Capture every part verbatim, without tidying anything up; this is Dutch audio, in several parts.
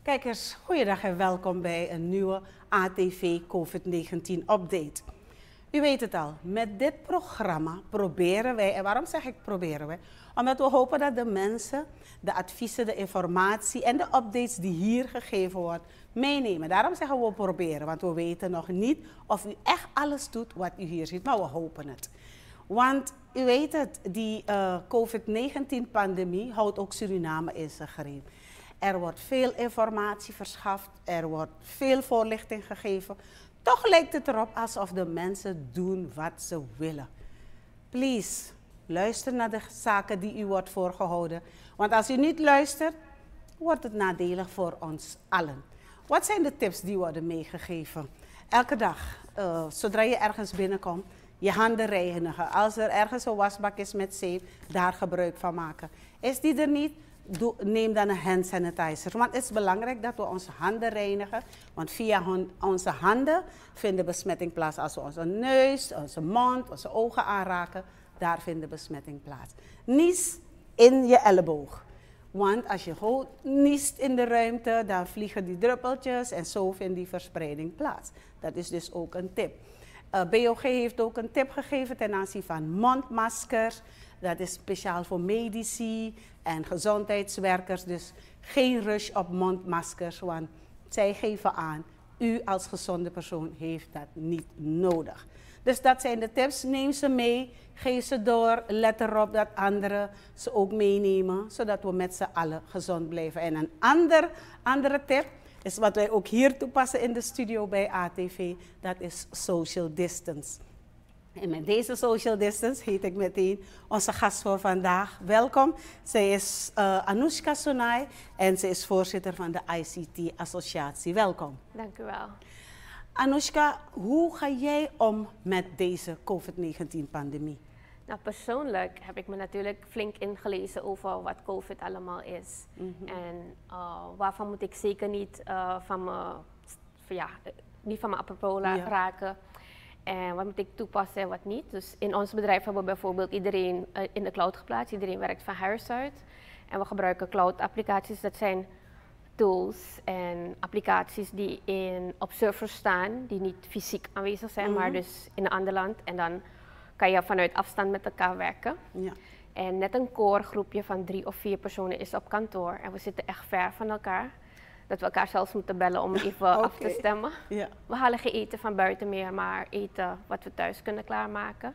Kijkers, goeiedag en welkom bij een nieuwe A T V COVID negentien update. U weet het al, met dit programma proberen wij, en waarom zeg ik proberen wij? Omdat we hopen dat de mensen de adviezen, de informatie en de updates die hier gegeven worden meenemen. Daarom zeggen we proberen, want we weten nog niet of u echt alles doet wat u hier ziet, maar we hopen het. Want u weet het, die uh, COVID negentien pandemie houdt ook Suriname in zijn greep. Er wordt veel informatie verschaft, er wordt veel voorlichting gegeven. Toch lijkt het erop alsof de mensen doen wat ze willen. Please, luister naar de zaken die u wordt voorgehouden. Want als u niet luistert, wordt het nadelig voor ons allen. Wat zijn de tips die worden meegegeven? Elke dag, uh, zodra je ergens binnenkomt, je handen reinigen. Als er ergens een wasbak is met zeep, daar gebruik van maken. Is die er niet? Doe, neem dan een hand sanitizer. Want het is belangrijk dat we onze handen reinigen. Want via hon, onze handen vindt besmetting plaats. Als we onze neus, onze mond, onze ogen aanraken, daar vindt besmetting plaats. Nies in je elleboog. Want als je gewoon niest in de ruimte, dan vliegen die druppeltjes en zo vindt die verspreiding plaats. Dat is dus ook een tip. Uh, B O G heeft ook een tip gegeven ten aanzien van mondmaskers. Dat is speciaal voor medici en gezondheidswerkers. Dus geen rush op mondmaskers, want zij geven aan, u als gezonde persoon heeft dat niet nodig. Dus dat zijn de tips. Neem ze mee, geef ze door. Let erop dat anderen ze ook meenemen, zodat we met z'n allen gezond blijven. En een ander, andere tip is wat wij ook hier toepassen in de studio bij A T V. Dat is social distance. En met deze social distance heet ik meteen onze gast voor vandaag. Welkom. Zij is uh, Anoushka Sonai en ze is voorzitter van de I C T-associatie. Welkom. Dank u wel. Anoushka, hoe ga jij om met deze COVID negentien pandemie? Nou, persoonlijk heb ik me natuurlijk flink ingelezen over wat COVID allemaal is. Mm-hmm. En uh, waarvan moet ik zeker niet uh, van me, ja, niet van me apropos ja. raken. En wat moet ik toepassen en wat niet. Dus in ons bedrijf hebben we bijvoorbeeld iedereen uh, in de cloud geplaatst. Iedereen werkt van huis uit. En we gebruiken cloud applicaties. Dat zijn tools en applicaties die in, op servers staan. Die niet fysiek aanwezig zijn, mm-hmm. maar dus in een ander land. En dan kan je vanuit afstand met elkaar werken. Ja. En net een core groepje van drie of vier personen is op kantoor. En we zitten echt ver van elkaar. Dat we elkaar zelfs moeten bellen om even okay. af te stemmen. Ja. We halen geen eten van buiten meer, maar eten wat we thuis kunnen klaarmaken.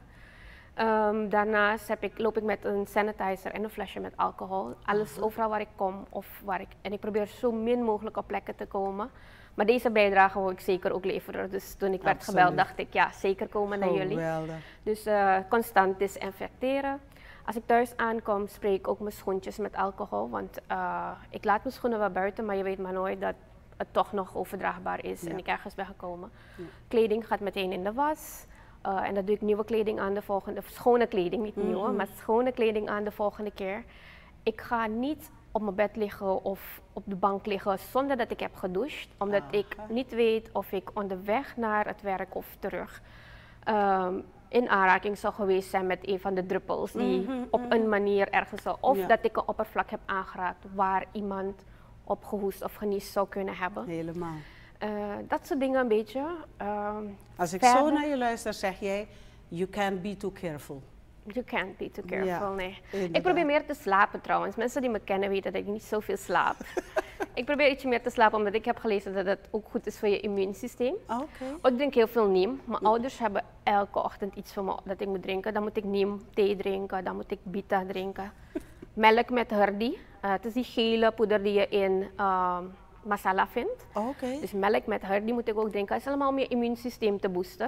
Um, daarnaast heb ik, loop ik met een sanitizer en een flesje met alcohol. Alles uh-huh. overal waar ik kom. Of waar ik, en ik probeer zo min mogelijk op plekken te komen. Maar deze bijdrage wil ik zeker ook leveren. Dus toen ik werd Absoluut. gebeld dacht ik, ja, zeker komen naar jullie. Geweldig. Dus uh, constant desinfecteren. Als ik thuis aankom, spreek ik ook mijn schoentjes met alcohol. Want uh, ik laat mijn schoenen wel buiten, maar je weet maar nooit dat het toch nog overdraagbaar is ja. en ik ergens ben gekomen. Ja. Kleding gaat meteen in de was. Uh, en dan doe ik nieuwe kleding aan de volgende, schone kleding, niet mm-hmm. nieuwe, maar schone kleding aan de volgende keer. Ik ga niet op mijn bed liggen of op de bank liggen zonder dat ik heb gedoucht. Omdat Aha. ik niet weet of ik onderweg naar het werk of terug um, in aanraking zou geweest zijn met een van de druppels die mm-hmm, op mm-hmm. een manier ergens zou, of ja. dat ik een oppervlak heb aangeraakt waar iemand op gehoest of geniest zou kunnen hebben. Helemaal. Uh, dat soort dingen een beetje. Uh, Als ik verder, zo naar je luister, zeg jij, you can't be too careful. You can't be too careful, ja, nee. Inderdaad. Ik probeer meer te slapen trouwens. Mensen die me kennen weten dat ik niet zoveel slaap. Ik probeer ietsje meer te slapen omdat ik heb gelezen dat het ook goed is voor je immuunsysteem. Okay. Ik drink heel veel neem. Mijn ja. ouders hebben elke ochtend iets voor me dat ik moet drinken. Dan moet ik neem thee drinken, dan moet ik bita drinken. Melk met hardy. Uh, het is die gele poeder die je in uh, masala vindt. Okay. Dus melk met hardy moet ik ook drinken. Het is allemaal om je immuunsysteem te boosten.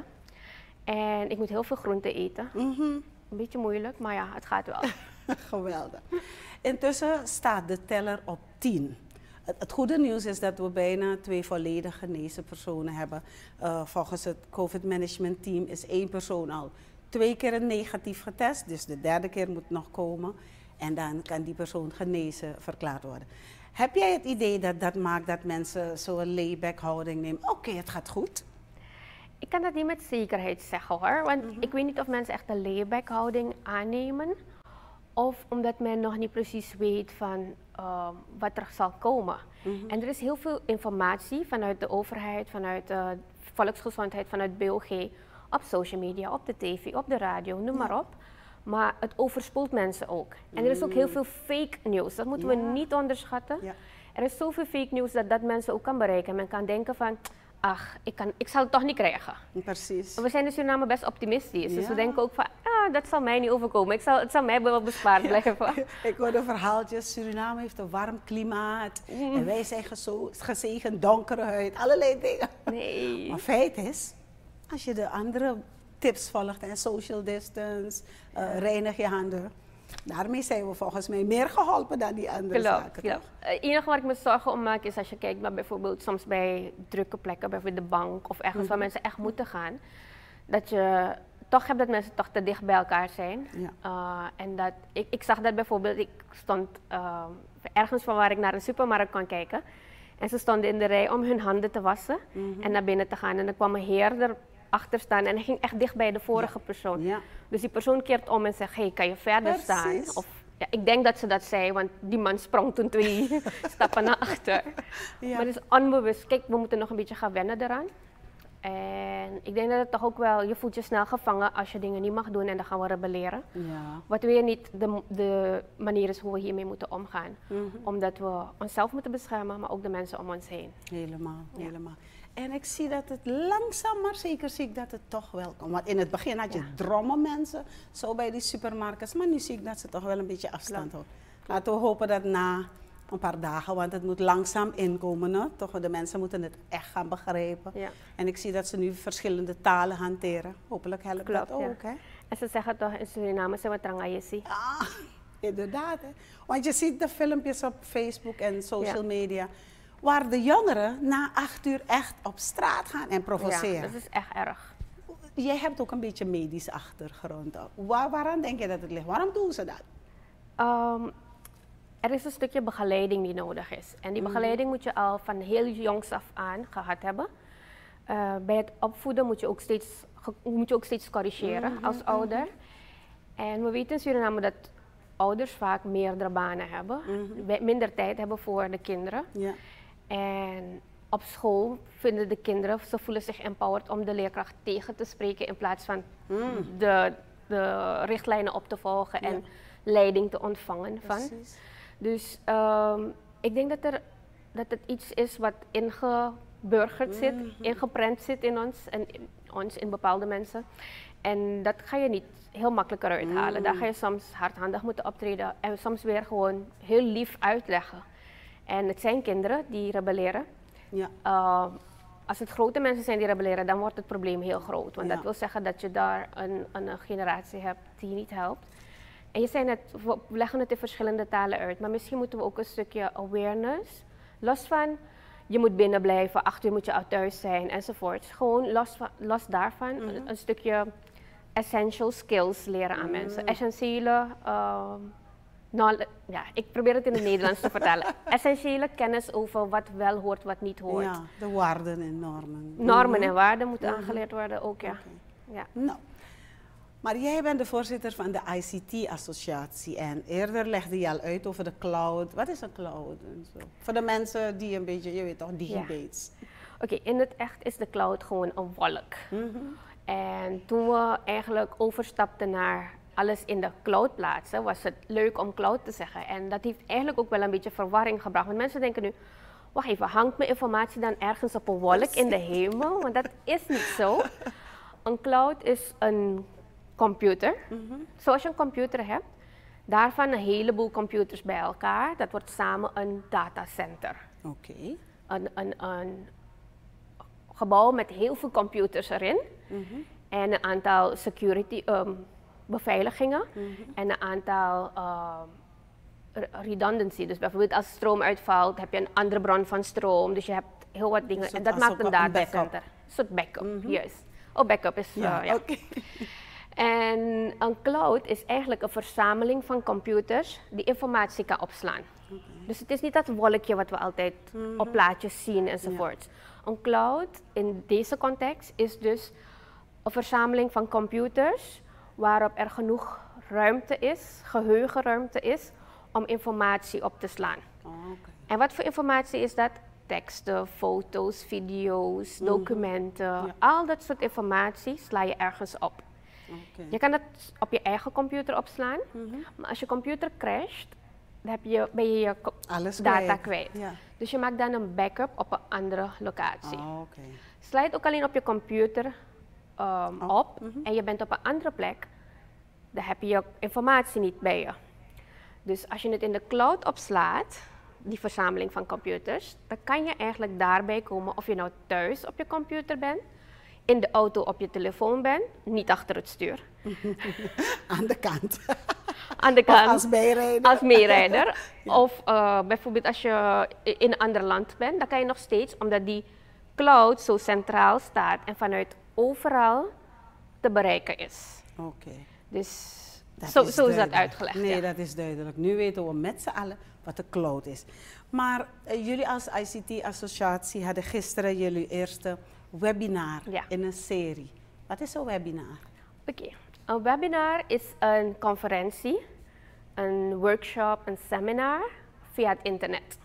En ik moet heel veel groenten eten. Mm-hmm. Een beetje moeilijk, maar ja, het gaat wel. Geweldig. Intussen staat de teller op tien. Het, het goede nieuws is dat we bijna twee volledig genezen personen hebben. Uh, volgens het COVID management team is één persoon al twee keer een negatief getest. Dus de derde keer moet nog komen. En dan kan die persoon genezen verklaard worden. Heb jij het idee dat dat maakt dat mensen zo'n layback houding nemen? Oké, okay, het gaat goed. Ik kan dat niet met zekerheid zeggen hoor, want mm-hmm. ik weet niet of mensen echt een layback houding aannemen. Of omdat men nog niet precies weet van uh, wat er zal komen. Mm-hmm. En er is heel veel informatie vanuit de overheid, vanuit de volksgezondheid, vanuit B O G, op social media, op de tv, op de radio, noem maar op. Maar het overspoelt mensen ook. En er is ook heel veel fake nieuws, dat moeten Ja. we niet onderschatten. Ja. Er is zoveel fake nieuws dat dat mensen ook kan bereiken. Men kan denken van, ach, ik, kan, ik zal het toch niet krijgen. Precies. We zijn in Suriname best optimistisch. Dus Ja. we denken ook van, ah, dat zal mij niet overkomen. Ik zal, het zal mij wel bespaard blijven. Ik hoorde verhaaltjes, Suriname heeft een warm klimaat. Mm. En wij zijn gezo- gezegend donkere huid, allerlei dingen. Nee. Maar feit is, als je de andere tips volgt, en social distance, uh, reinig je handen. Daarmee zijn we volgens mij meer geholpen dan die andere Klopt, zaken. klopt. Het enige waar ik me zorgen om maak is als je kijkt naar bijvoorbeeld soms bij drukke plekken, bijvoorbeeld de bank of ergens Mm-hmm. waar mensen echt moeten gaan. Dat je toch hebt dat mensen toch te dicht bij elkaar zijn. Ja. Uh, en dat, ik, ik zag dat bijvoorbeeld, ik stond uh, ergens van waar ik naar een supermarkt kon kijken. En ze stonden in de rij om hun handen te wassen Mm-hmm. en naar binnen te gaan. En er kwam een heer erachter staan en hij ging echt dicht bij de vorige Ja. persoon. Ja. Dus die persoon keert om en zegt, hey, kan je verder Precies. staan? Of, ja, ik denk dat ze dat zei, want die man sprong toen twee stappen naar achter. Ja. Maar het is onbewust. Kijk, we moeten nog een beetje gaan wennen eraan. En ik denk dat het toch ook wel, je voelt je snel gevangen als je dingen niet mag doen en dan gaan we rebelleren. Ja. Wat weer niet de, de manier is hoe we hiermee moeten omgaan. Mm-hmm. Omdat we onszelf moeten beschermen, maar ook de mensen om ons heen. Helemaal, Ja. helemaal. En ik zie dat het langzaam, maar zeker zie ik dat het toch wel komt. Want in het begin had je Ja. drommen mensen, zo bij die supermarkten. Maar nu zie ik dat ze toch wel een beetje afstand Klopt. houden. Laten we hopen dat na een paar dagen, want het moet langzaam inkomen. Hè? Toch, de mensen moeten het echt gaan begrijpen. Ja. En ik zie dat ze nu verschillende talen hanteren. Hopelijk helpt Klopt, dat ja. ook. Hè? En ze zeggen toch in Suriname, ze wat trangayesi. Ah, inderdaad. Hè? Want je ziet de filmpjes op Facebook en social Ja. media, waar de jongeren na acht uur echt op straat gaan en provoceren. Ja, dat is echt erg. Jij hebt ook een beetje medische achtergrond. Waar, waaraan denk je dat het ligt? Waarom doen ze dat? Um, er is een stukje begeleiding die nodig is. En die begeleiding moet je al van heel jongs af aan gehad hebben. Uh, bij het opvoeden moet je ook steeds, ge- moet je ook steeds corrigeren Mhm, als ouder. En we weten in Suriname dat ouders vaak meerdere banen hebben, we- minder tijd hebben voor de kinderen. Ja. En op school vinden de kinderen, ze voelen zich empowered om de leerkracht tegen te spreken in plaats van de, de richtlijnen op te volgen en Ja. leiding te ontvangen van. Precies. Dus um, ik denk dat, er, dat het iets is wat ingeburgerd zit, ingeprent zit in ons en in ons, in bepaalde mensen. En dat ga je niet heel makkelijk eruit halen. Daar ga je soms hardhandig moeten optreden en soms weer gewoon heel lief uitleggen. En het zijn kinderen die rebelleren. Ja. Uh, als het grote mensen zijn die rebelleren, dan wordt het probleem heel groot. Want Ja. dat wil zeggen dat je daar een, een generatie hebt die niet helpt. En je zei net, we leggen het in verschillende talen uit, maar misschien moeten we ook een stukje awareness, los van je moet binnen blijven, acht uur moet je uit thuis zijn enzovoort. Gewoon los, van, los daarvan Mhm. een, een stukje essential skills leren aan mensen. Essentiële, uh, knowle- ja, ik probeer het in het Nederlands te vertalen. Essentiële kennis over wat wel hoort, wat niet hoort. Ja, de waarden en normen. Normen Mhm. en waarden moeten aangeleerd worden ook, ja. Oké. ja. Nou, maar jij bent de voorzitter van de I C T-associatie en eerder legde je al uit over de cloud. Wat is een cloud? En zo. Voor de mensen die een beetje, je weet toch, digibates. Oké, in het echt is de cloud gewoon een wolk. En toen we eigenlijk overstapten naar alles in de cloud plaatsen, was het leuk om cloud te zeggen. En dat heeft eigenlijk ook wel een beetje verwarring gebracht. Want mensen denken nu, wacht even, hangt mijn informatie dan ergens op een wolk in de hemel? Want dat is niet zo. Een cloud is een computer. Zoals je een computer hebt, daarvan een heleboel computers bij elkaar. Dat wordt samen een datacenter. Oké. Een, een, een gebouw met heel veel computers erin. En een aantal security um, beveiligingen. En een aantal um, re- redundancy. Dus bijvoorbeeld als stroom uitvalt, heb je een andere bron van stroom. Dus je hebt heel wat dingen. Dus en het dat als maakt ook een een datacenter. backup. Een soort backup, yes. Oh, backup is, Ja, uh, ja. oké. En een cloud is eigenlijk een verzameling van computers die informatie kan opslaan. Dus het is niet dat wolkje wat we altijd op plaatjes zien enzovoort. Een cloud in deze context is dus een verzameling van computers waarop er genoeg ruimte is, geheugenruimte is, om informatie op te slaan. En wat voor informatie is dat? Teksten, foto's, video's, Mhm. documenten. Ja. Al dat soort informatie sla je ergens op. Oké. Je kan dat op je eigen computer opslaan, Mhm. maar als je computer crasht, dan heb je, ben je je co- Alles data kwijt. kwijt. Ja. Dus je maakt dan een backup op een andere locatie. Oh, oké. Sla je het ook alleen op je computer um, Op. op Mhm. en je bent op een andere plek, dan heb je je informatie niet bij je. Dus als je het in de cloud opslaat, die verzameling van computers, dan kan je eigenlijk daarbij komen of je nou thuis op je computer bent, in de auto op je telefoon bent, niet achter het stuur. Aan de kant. Aan de Of kant. als bijrijder. Als meerijder. Ja. Of uh, bijvoorbeeld als je in een ander land bent, dan kan je nog steeds, omdat die cloud zo centraal staat en vanuit overal te bereiken is. Oké. Dus Dat zo, is zo is dat duidelijk. uitgelegd. Nee, ja. dat is duidelijk. Nu weten we met z'n allen wat de cloud is. Maar uh, jullie als I C T-associatie hadden gisteren jullie eerste webinar Ja. in een serie. Wat is een webinar? Oké, een webinar is een conferentie, een workshop, een seminar via het internet.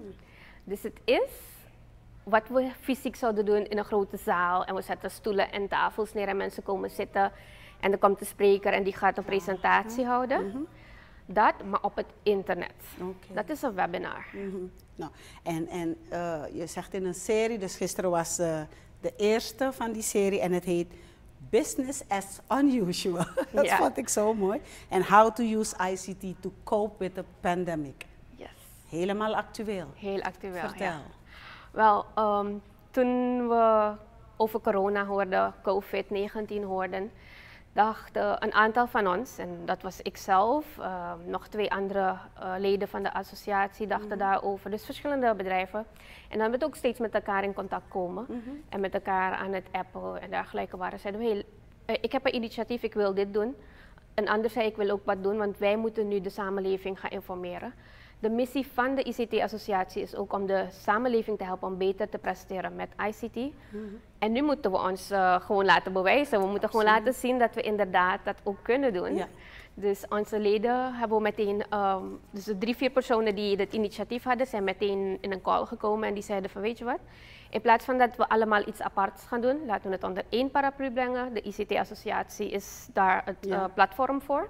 Dus het is wat we fysiek zouden doen in een grote zaal en we zetten stoelen en tafels neer en mensen komen zitten en er komt de spreker en die gaat een presentatie houden. Dat, maar op het internet. Oké. Dat is een webinar. Mhm. Nou, en en uh, je zegt in een serie, dus gisteren was uh, de eerste van die serie en het heet Business as Unusual. Dat Ja. vond ik zo mooi. En How to Use I C T to Cope with the Pandemic. Yes. Helemaal actueel. Heel actueel. Vertel. Ja. Wel, ehm, toen we over corona hoorden, COVID negentien hoorden, dachten een aantal van ons, en dat was ikzelf, uh, nog twee andere uh, leden van de associatie dachten Mhm. daarover, dus verschillende bedrijven. En dan we ook steeds met elkaar in contact komen Mhm. en met elkaar aan het appen en dergelijke waren. Zeiden we, hey, uh, ik heb een initiatief, ik wil dit doen. Een ander zei, ik wil ook wat doen, want wij moeten nu de samenleving gaan informeren. De missie van de I C T-associatie is ook om de samenleving te helpen om beter te presteren met I C T. Mhm. En nu moeten we ons uh, gewoon laten bewijzen. We moeten gewoon Absoluut. laten zien dat we inderdaad dat ook kunnen doen. Ja. Dus onze leden hebben we meteen, um, dus de drie, vier personen die het initiatief hadden, zijn meteen in een call gekomen en die zeiden van weet je wat, in plaats van dat we allemaal iets aparts gaan doen, laten we het onder één paraplu brengen. De I C T-associatie is daar het Ja. uh, platform voor.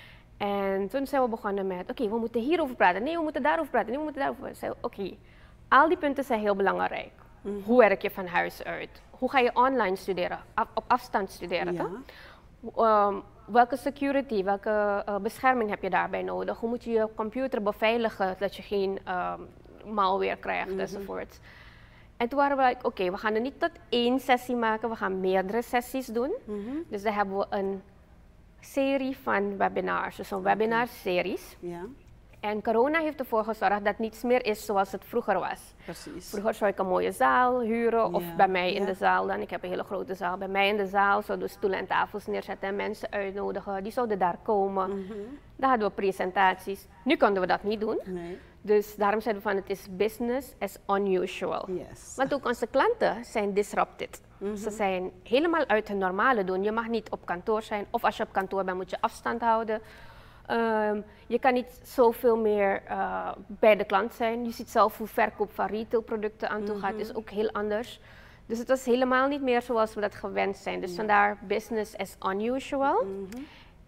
En toen zijn we begonnen met, oké, okay, we moeten hierover praten, nee, we moeten daarover praten, nee, we moeten daarover praten. Oké, okay, al die punten zijn heel belangrijk. Mhm. Hoe werk je van huis uit? Hoe ga je online studeren, af, op afstand studeren? Ja. toch? Um, welke security, welke uh, bescherming heb je daarbij nodig? Hoe moet je je computer beveiligen, dat je geen um, malware krijgt Mhm. enzovoort. En toen waren we like, oké, okay, we gaan er niet tot één sessie maken, we gaan meerdere sessies doen. Mhm. Dus daar hebben we een serie van webinars, dus een webinarseries. Ja, En corona heeft ervoor gezorgd dat niets meer is zoals het vroeger was. precies. Vroeger zou ik een mooie zaal huren, of Ja, bij mij in ja. de zaal dan. Ik heb een hele grote zaal. Bij mij in de zaal zouden we stoelen en tafels neerzetten en mensen uitnodigen. Die zouden daar komen. Mhm. Daar hadden we presentaties. Nu konden we dat niet doen. Nee, Dus daarom zeiden we van het is business as unusual. yes. Want ook onze klanten zijn disrupted. Mhm. Ze zijn helemaal uit hun normale doen. Je mag niet op kantoor zijn. Of als je op kantoor bent moet je afstand houden. Um, je kan niet zoveel meer uh, bij de klant zijn. Je ziet zelf hoe verkoop van retailproducten aan toe gaat. Mhm. is ook heel anders. Dus het was helemaal niet meer zoals we dat gewend zijn. Dus Ja. vandaar business as unusual. Mhm.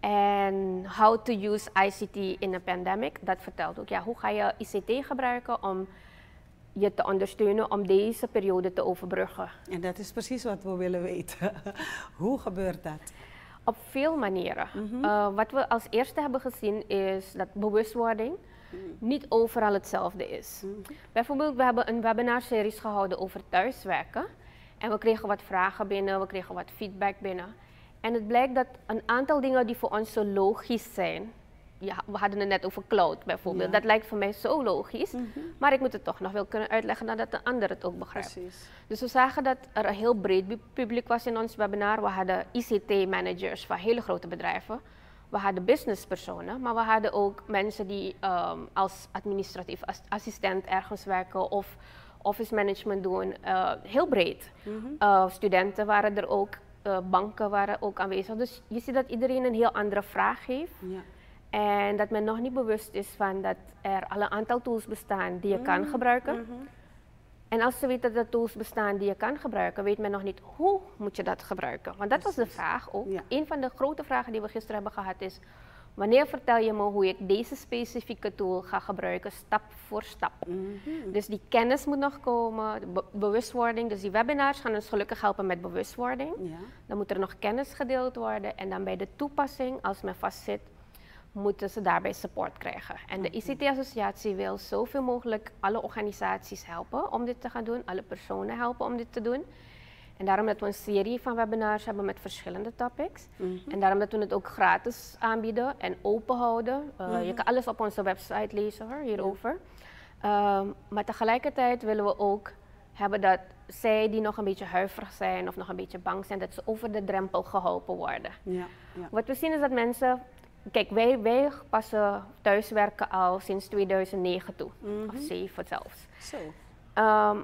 En how to use I C T in a pandemic. Dat vertelt ook. Ja, hoe ga je I C T gebruiken om je te ondersteunen om deze periode te overbruggen? En dat is precies wat we willen weten. Hoe gebeurt dat? Op veel manieren. Mhm. Uh, wat we als eerste hebben gezien is dat bewustwording niet overal hetzelfde is. Mhm. Bijvoorbeeld, we hebben een webinarseries gehouden over thuiswerken. En we kregen wat vragen binnen, we kregen wat feedback binnen. En het blijkt dat een aantal dingen die voor ons zo logisch zijn. Ja, we hadden het net over cloud bijvoorbeeld. Ja. Dat lijkt voor mij zo logisch. Mhm. Maar ik moet het toch nog wel kunnen uitleggen nadat de ander het ook begrijpt. Precies. Dus we zagen dat er een heel breed bu- publiek was in ons webinar. We hadden I C T-managers van hele grote bedrijven. We hadden businesspersonen, maar we hadden ook mensen die um, als administratief as- assistent ergens werken of office management doen. Uh, heel breed. Mhm. Uh, studenten waren er ook, uh, banken waren ook aanwezig. Dus je ziet dat iedereen een heel andere vraag heeft. Ja. En dat men nog niet bewust is van dat er al een aantal tools bestaan die je mm. kan gebruiken. Mm-hmm. En als ze weten dat er tools bestaan die je kan gebruiken, weet men nog niet hoe moet je dat gebruiken. Want dat was de vraag ook. Ja. Een van de grote vragen die we gisteren hebben gehad is, wanneer vertel je me hoe ik deze specifieke tool ga gebruiken, stap voor stap. Mm-hmm. Dus die kennis moet nog komen, de be bewustwording. Dus die webinars gaan ons gelukkig helpen met bewustwording. Ja. Dan moet er nog kennis gedeeld worden. En dan bij de toepassing, als men vastzit, moeten ze daarbij support krijgen. En de I C T-associatie wil zoveel mogelijk alle organisaties helpen om dit te gaan doen, alle personen helpen om dit te doen. En daarom dat we een serie van webinars hebben met verschillende topics. Mm-hmm. En daarom dat we het ook gratis aanbieden en open houden. Uh, mm-hmm. Je kan alles op onze website lezen hoor, hierover. Ja. Um, maar tegelijkertijd willen we ook hebben dat zij die nog een beetje huiverig zijn of nog een beetje bang zijn, dat ze over de drempel geholpen worden. Ja, ja. Wat we zien is dat mensen... Kijk, wij, wij passen thuiswerken al sinds tweeduizend negen toe, mm-hmm. of zeven zelfs. So. Um,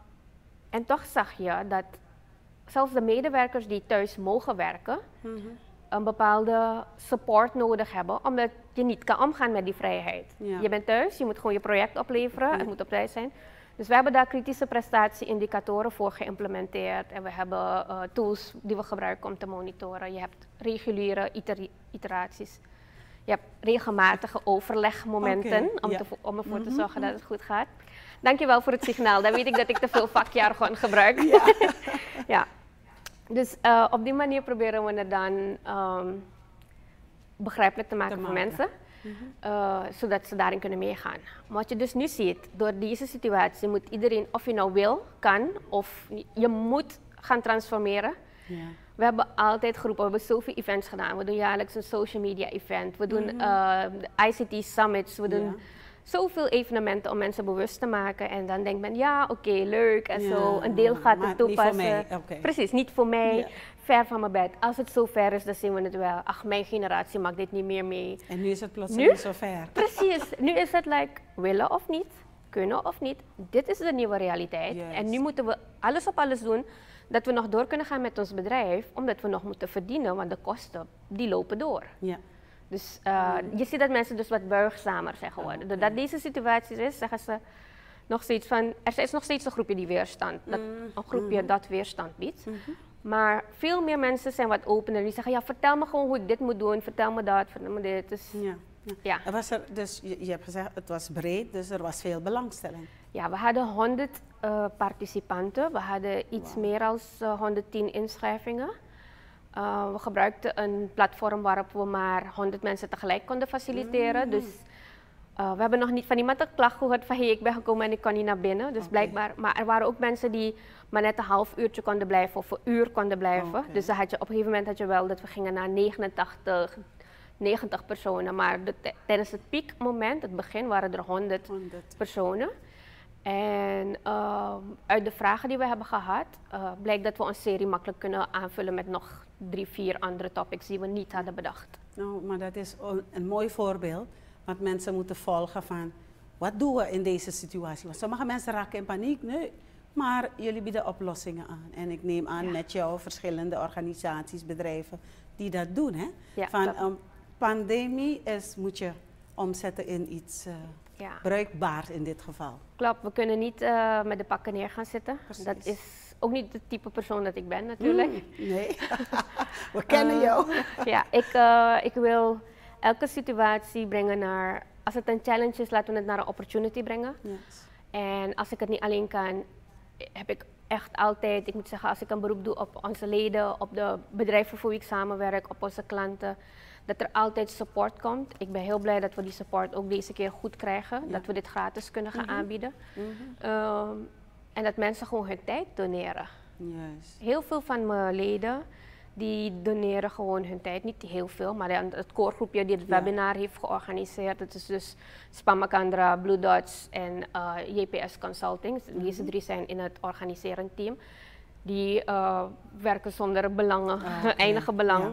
en toch zag je dat zelfs de medewerkers die thuis mogen werken, mm-hmm. een bepaalde support nodig hebben, omdat je niet kan omgaan met die vrijheid. Ja. Je bent thuis, je moet gewoon je project opleveren, ja. Het moet op tijd zijn. Dus we hebben daar kritische prestatieindicatoren voor geïmplementeerd en we hebben uh, tools die we gebruiken om te monitoren. Je hebt reguliere iter iteraties. Je hebt regelmatige overlegmomenten okay, om, ja. te, om ervoor mm-hmm. te zorgen dat het goed gaat. Dankjewel voor het signaal. Dan weet ik dat ik te veel vakjargon gebruik. Ja. Ja. Dus uh, op die manier proberen we het dan um, begrijpelijk te maken te voor maken. mensen. Mm-hmm. uh, zodat ze daarin kunnen meegaan. Maar wat je dus nu ziet, door deze situatie moet iedereen, of je nou wil, kan, of je moet gaan transformeren. Ja. We hebben altijd geroepen, we hebben zoveel events gedaan. We doen jaarlijks een social media event, we doen mm-hmm. uh, I C T summits, we doen ja. zoveel evenementen om mensen bewust te maken. En dan denkt men, ja oké, okay, leuk en ja, zo, een deel gaat het toepassen. Niet voor mij. Okay. Precies, niet voor mij. Ja. Ver van mijn bed. Als het zo ver is, dan zien we het wel. Ach, mijn generatie maakt dit niet meer mee. En nu is het plotseling zo ver. Precies. Nu is het like, willen of niet, kunnen of niet. Dit is de nieuwe realiteit. Yes. En nu moeten we alles op alles doen dat we nog door kunnen gaan met ons bedrijf, omdat we nog moeten verdienen, want de kosten, die lopen door. Ja. Dus uh, mm. je ziet dat mensen dus wat buigzamer zijn geworden. Oh, doordat deze situatie is, zeggen ze nog steeds van, er is nog steeds een groepje die weerstand, dat, mm. een groepje mm. dat weerstand biedt. Mm-hmm. Maar veel meer mensen zijn wat opener. Die zeggen, ja, vertel me gewoon hoe ik dit moet doen. Vertel me dat, vertel me dit. Dus, ja. Ja. Ja. Er was er, dus je, je hebt gezegd, het was breed, dus er was veel belangstelling. Ja, we hadden honderd uh, participanten. We hadden iets wow. meer dan uh, honderdtien inschrijvingen. Uh, we gebruikten een platform waarop we maar honderd mensen tegelijk konden faciliteren. Mm. Dus uh, we hebben nog niet van iemand een klacht gehoord van, hey, ik ben gekomen en ik kan niet naar binnen. Dus okay. blijkbaar, maar er waren ook mensen die maar net een half uurtje konden blijven of een uur konden blijven. Okay. Dus dan had je, op een gegeven moment had je wel dat we gingen naar negenentachtig, negentig personen. Maar de, tijdens het piekmoment, het begin, waren er honderd, honderd. personen. En uh, uit de vragen die we hebben gehad, uh, blijkt dat we een serie makkelijk kunnen aanvullen met nog drie, vier andere topics die we niet hadden bedacht. Nou, maar dat is een mooi voorbeeld, want mensen moeten volgen van, wat doen we in deze situatie? Want sommige mensen raken in paniek, nee. Maar jullie bieden oplossingen aan. En ik neem aan ja. met jou verschillende organisaties, bedrijven die dat doen. Hè? Ja, van een um, pandemie is, moet je omzetten in iets uh, ja. bruikbaars in dit geval. Klopt, we kunnen niet uh, met de pakken neer gaan zitten. Precies. Dat is ook niet het type persoon dat ik ben natuurlijk. Mm, nee, we kennen uh, jou. Ja, ik, uh, ik wil elke situatie brengen naar, als het een challenge is, laten we het naar een opportunity brengen. Yes. En als ik het niet alleen kan, heb ik echt altijd, ik moet zeggen, als ik een beroep doe op onze leden, op de bedrijven voor wie ik samenwerk, op onze klanten, dat er altijd support komt. Ik ben heel blij dat we die support ook deze keer goed krijgen, ja. dat we dit gratis kunnen gaan mm-hmm. aanbieden. Mm-hmm. um, en dat mensen gewoon hun tijd doneren. Yes. Heel veel van mijn leden, die doneren gewoon hun tijd, niet heel veel, maar het koorgroepje die het ja. webinar heeft georganiseerd, dat is dus Spamakandra, Blue Dots en uh, J P S Consulting. Mm-hmm. Deze drie zijn in het organiserend team. Die uh, werken zonder belangen, oh, okay. eindige belang. Ja.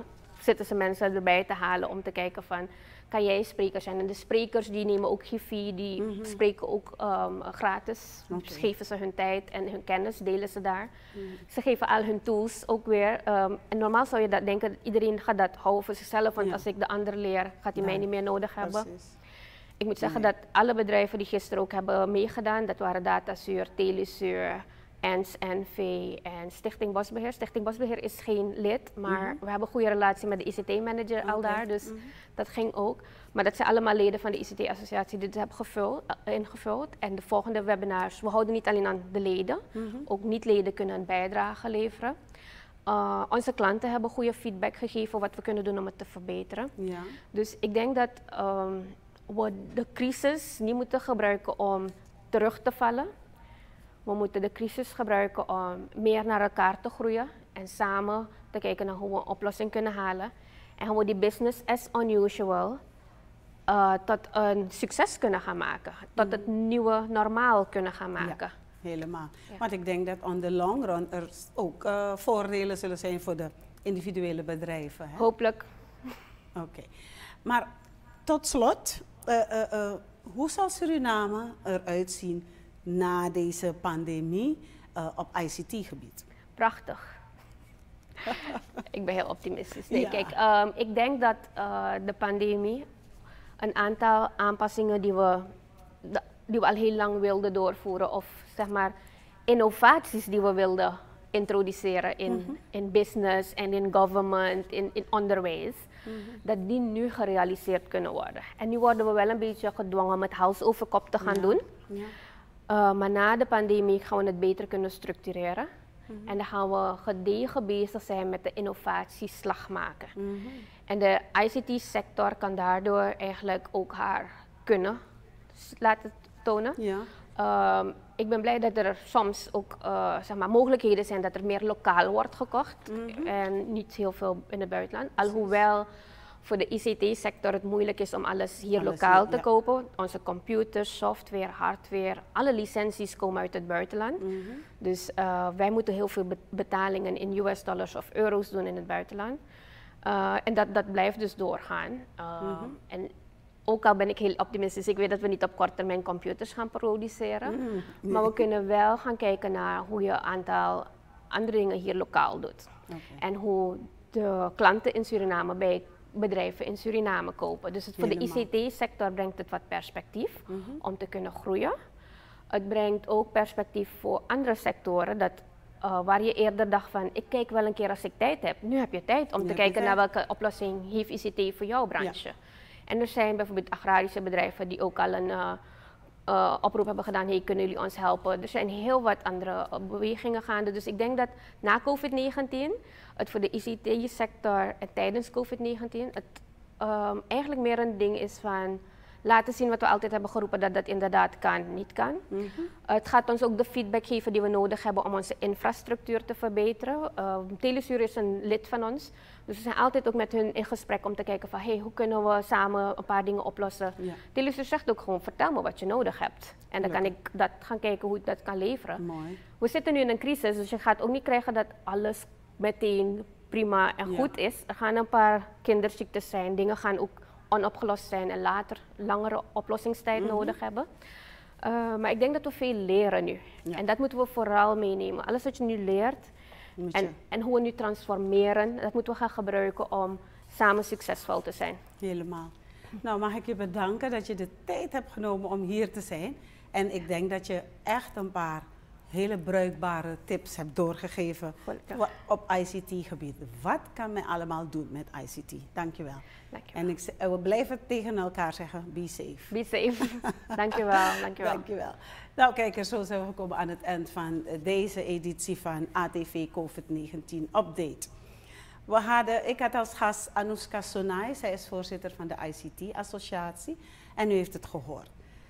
zitten ze mensen erbij te halen om te kijken van, kan jij spreker zijn? En de sprekers die nemen ook geen fee, die mm-hmm. spreken ook um, gratis. Okay. Dus geven ze hun tijd en hun kennis, delen ze daar. Mm. Ze geven al hun tools ook weer. Um, en normaal zou je dat denken, iedereen gaat dat houden voor zichzelf, want ja. als ik de ander leer, gaat hij ja. mij niet meer nodig hebben. Precies. Ik moet zeggen nee. dat alle bedrijven die gisteren ook hebben meegedaan, dat waren Datazuur, Telesur, E N S, N V en Stichting Bosbeheer. Stichting Bosbeheer is geen lid, maar mm-hmm. we hebben een goede relatie met de I C T-manager okay. al daar, dus mm-hmm. dat ging ook. Maar dat zijn allemaal leden van de I C T-associatie die dit hebben gevuld, uh, ingevuld. En de volgende webinars, we houden niet alleen aan de leden, mm-hmm. ook niet-leden kunnen een bijdrage leveren. Uh, onze klanten hebben goede feedback gegeven wat we kunnen doen om het te verbeteren. Ja. Dus ik denk dat um, we de crisis niet moeten gebruiken om terug te vallen. We moeten de crisis gebruiken om meer naar elkaar te groeien en samen te kijken naar hoe we een oplossing kunnen halen. En hoe we die business as unusual uh, tot een succes kunnen gaan maken. Tot het nieuwe normaal kunnen gaan maken. Ja, helemaal. Ja. Want ik denk dat on the long run er ook uh, voordelen zullen zijn voor de individuele bedrijven. Hè? Hopelijk. Oké. Okay. Maar tot slot, uh, uh, uh, hoe zal Suriname eruit zien na deze pandemie uh, op I C T-gebied? Prachtig. Ik ben heel optimistisch. Nee, ja. Kijk, um, ik denk dat uh, de pandemie een aantal aanpassingen die we, die we al heel lang wilden doorvoeren, of zeg maar innovaties die we wilden introduceren in, mm-hmm. in business en in government, in, in onderwijs, mm-hmm. dat die nu gerealiseerd kunnen worden. En nu worden we wel een beetje gedwongen met hals over kop te gaan ja. doen. Ja. Uh, maar na de pandemie gaan we het beter kunnen structureren. Mm-hmm. En dan gaan we gedegen bezig zijn met de innovatieslag maken. Mm-hmm. En de I C T-sector kan daardoor eigenlijk ook haar kunnen laten tonen. Ja. Um, ik ben blij dat er soms ook uh, zeg maar, mogelijkheden zijn dat er meer lokaal wordt gekocht. Mm-hmm. En niet heel veel in het buitenland. Alhoewel voor de I C T-sector het moeilijk is om alles hier alles lokaal hier, te ja. kopen. Onze computers, software, hardware, alle licenties komen uit het buitenland. Mm-hmm. Dus uh, wij moeten heel veel betalingen in U S dollars of euro's doen in het buitenland. Uh, en dat, dat blijft dus doorgaan. Uh, mm-hmm. En ook al ben ik heel optimistisch, ik weet dat we niet op korte termijn computers gaan produceren. Mm-hmm. Nee. Maar we kunnen wel gaan kijken naar hoe je een aantal andere dingen hier lokaal doet. Okay. En hoe de klanten in Suriname bij bedrijven in Suriname kopen. Dus het voor Helemaal. de I C T-sector brengt het wat perspectief mm-hmm. om te kunnen groeien. Het brengt ook perspectief voor andere sectoren, dat, uh, waar je eerder dacht van, ik kijk wel een keer als ik tijd heb. Nu heb je tijd om nu te kijken tijd. naar welke oplossing heeft I C T voor jouw branche. Ja. En er zijn bijvoorbeeld agrarische bedrijven die ook al een uh, uh, oproep hebben gedaan, hey, kunnen jullie ons helpen? Er zijn heel wat andere uh, bewegingen gaande. Dus ik denk dat na COVID negentien het voor de I C T-sector en tijdens COVID negentien het um, eigenlijk meer een ding is van laten zien wat we altijd hebben geroepen, dat dat inderdaad kan, niet kan. Mm-hmm. uh, het gaat ons ook de feedback geven die we nodig hebben om onze infrastructuur te verbeteren. Uh, Telesur is een lid van ons, dus we zijn altijd ook met hun in gesprek om te kijken van hey, hoe kunnen we samen een paar dingen oplossen. Ja. Telesur zegt ook gewoon, vertel me wat je nodig hebt. En dan kan ik dat gaan kijken hoe ik dat kan leveren. Mooi. We zitten nu in een crisis, dus je gaat ook niet krijgen dat alles meteen prima en ja. goed is. Er gaan een paar kinderziektes zijn, dingen gaan ook onopgelost zijn en later langere oplossingstijd mm-hmm. nodig hebben. Uh, maar ik denk dat we veel leren nu. Ja. En dat moeten we vooral meenemen. Alles wat je nu leert en, en hoe we nu transformeren, dat moeten we gaan gebruiken om samen succesvol te zijn. Helemaal. Nou, mag ik je bedanken dat je de tijd hebt genomen om hier te zijn. En ik denk dat je echt een paar hele bruikbare tips hebt doorgegeven op I C T-gebied. Wat kan men allemaal doen met I C T? Dankjewel. Dankjewel. En ik, we blijven tegen elkaar zeggen, be safe. Be safe. Dankjewel. Dankjewel. Dankjewel. Nou kijkers, zo zijn we gekomen aan het eind van deze editie van A T V COVID negentien Update. We hadden, ik had als gast Anouska Sonai, zij is voorzitter van de I C T-associatie en u heeft het gehoord.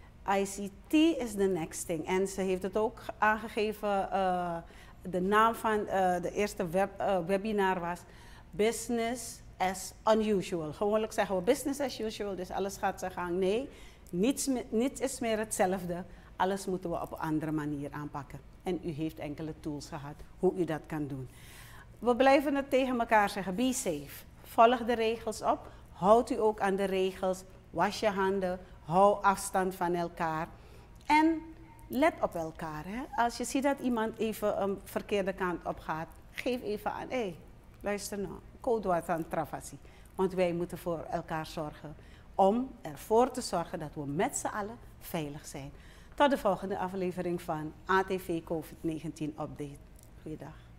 I C T is the next thing. En ze heeft het ook aangegeven, uh, de naam van uh, de eerste web, uh, webinar was Business as Unusual. Gewoonlijk zeggen we business as usual, dus alles gaat zijn gang. Nee, niets, niets is meer hetzelfde. Alles moeten we op een andere manier aanpakken. En u heeft enkele tools gehad hoe u dat kan doen. We blijven het tegen elkaar zeggen, be safe. volg de regels op. Houd u ook aan de regels. Was je handen. Hou afstand van elkaar. En let op elkaar. Hè? Als je ziet dat iemand even een verkeerde kant op gaat, geef even aan. Hé, hey, luister nou. Codewoord aan travasie. Want wij moeten voor elkaar zorgen. Om ervoor te zorgen dat we met z'n allen veilig zijn. Tot de volgende aflevering van A T V COVID negentien Update. Goeiedag.